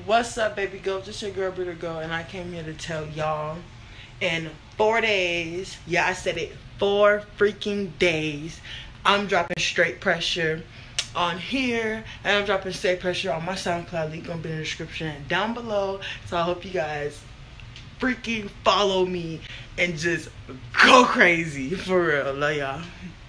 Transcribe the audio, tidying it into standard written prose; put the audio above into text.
What's up, baby girl? This your girl, Bitter Girl, and I came here to tell y'all in 4 days, yeah, I said it, 4 freaking days, I'm dropping straight pressure on here, and I'm dropping straight pressure on my SoundCloud. Link gonna be in the description down below. So I hope you guys freaking follow me and just go crazy. For real. Love y'all.